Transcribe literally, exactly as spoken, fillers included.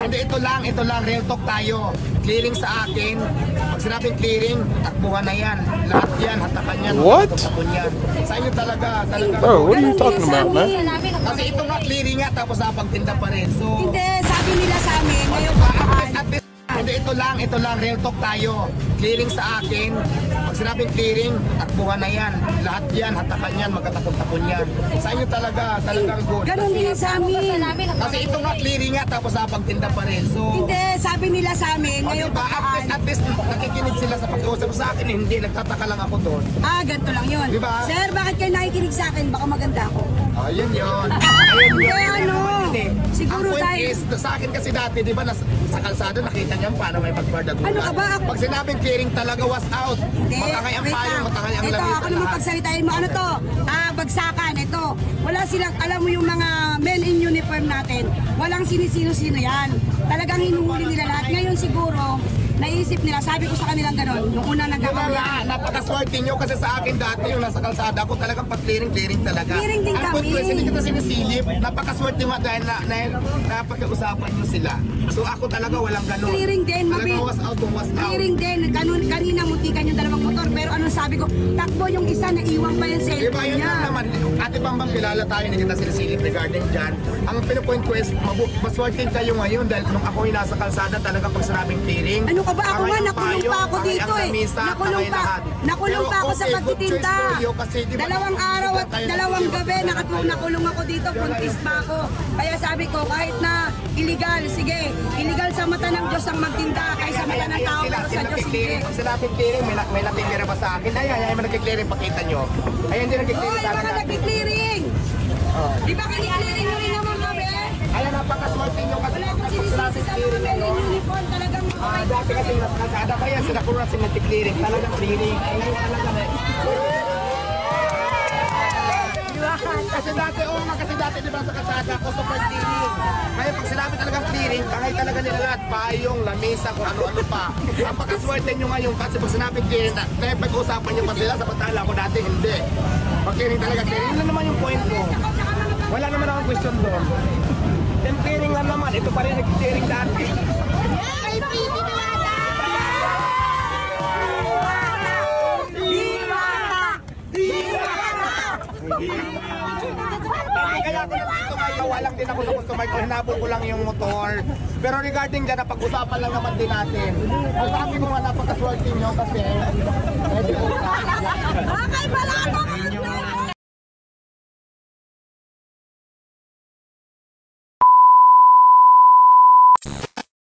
Hindi, ito lang, ito lang, real talk tayo. Clearing sa akin, pag sinabing clearing, takbuhan na yan. Lahat yan, hatakan yan. What? Yan. Sa inyo talaga, talaga. Bro, what are you talking about, man? Kasi ito nga, clearing nga, tapos napagtinda pa rin. So, hindi, sabi nila sa amin, ngayon at least, at least, hindi, ito lang, ito lang, real talk tayo. Clearing sa akin, pag sinabing clearing, takbuhan na yan. Lahat yan, hatakan yan, magkatapon-tapon yan. Sa inyo talaga, talagang good. ganun din sa amin. Kasi ito nga, clearing nga, tapos napagtinda pa rin. So, Hindi, sabi nila sa amin, o, ngayon diba, at least, at least, nakikinig sila sa pag-uusap sa akin, hindi, nagtataka lang ako doon. Ah, ganito lang yun. Diba? Sir, bakit kayo nakikinig sa akin? Baka maganda ako. Ayun yun. Ayun Hindi, yun. ano? Hindi. Siguro Ang point tayo- is, sa akin kasi dati, di ba, nas, sa kalsada, nakita niyo paano may pagbardagulan. Ano ka ba? Ako- Pag sinabing clearing talaga was out, Hindi, matangay ang wait payong, lang. matangay ang Ito, lamisa ako naman lahat. pagsalitain mo. Ano to? Ah, bagsakan. Ito. Wala silang, alam mo yung mga men in uniform natin, walang sinisino-sino yan. Talagang hinuhuli nila lahat. Ngayon siguro, naisip nila, sabi ko sa kanilang gano'n, nung una Diba nagkakaroon. nga, napaka-swerte nyo kasi sa akin dati yung nasa kalsada ako talagang pa-clearing, clearing talaga. Clearing din Ang good kami. question, hindi kita sinisilip, napaka-swerte nga dahil na, na, napag-usapan nyo sila. So ako talaga walang ganun. Clearing din, Talagang mabi- was out, was out. Clearing din. Kanun, kanina mutikan yung dalawang motor. Pero anong sabi ko, takbo yung isa, naiwan pa yung Diba cellphone yun niya. lang naman, Ate Bambang kilala tayo, hindi kita sinisilip regarding dyan. Ang pinapoint ko is, mabu- maswerte kayo ngayon dahil nung ako yung nasa kalsada talagang pag sinabing clearing. Ano ka ba? Ako tangay nga, ang nakulong payo, pa ako tangay dito ang eh. lamisa, Nakulong tangay pa. lahat. Nakulong Pero pa ako sa okay, good pagtitinda. choice for you kasi, diba, Dalawang araw at tayo dalawang nasa- gabi nakatu- nakulong ako dito, puntis pa ako. Kaya sabi ko, kahit na illegal, sige, illegal sa mata ng Diyos ang magtinda, kaysa mata ng tao, pero sa Diyos hindi. Pag sinabing clearing, may, may natingira ba sa akin? Ayan, ayan, may nagki-clearing, pakita nyo. Ayan, hindi Oh, nagki-clearing sa baka akin. nag-clearing. Oh. Di ba kini-clearing nyo rin naman kami? Ayan, napakaswerte nyo kasi Wala akong pag sinisisi sinabing sa mga clearing, men ano, in uniform, talagang Ah, dati kasi nasa kalsada pa yan, sila kung nasa nagki-clearing, talagang clearing. Ay, ngayon talaga na. Kasi dati, oo nga, kasi dati diba sa kalsada ako, super clearing. Ngayon pag sinabi talagang clearing, tangay talaga nila lahat, payong, lamisa, kung ano-ano pa. Ang pagkaswerte nyo ngayon, kasi pag sinabi clearing, na, kaya pag-usapan nyo pa sila, sa patala ko dati, hindi. Pag clearing talaga, clearing, yun lang naman yung point ko. Wala naman akong question doon. Then clearing lang naman, ito pa rin nag-clearing dati. Kaya ako nandito ngayon, walang din ako sa customer ko, hinabol ko lang yung motor. Pero regarding dyan, napag-usapan lang naman din natin. Ang sabi ko nga napakaswerte nyo kasi, medyo utang. Okay, pala ako.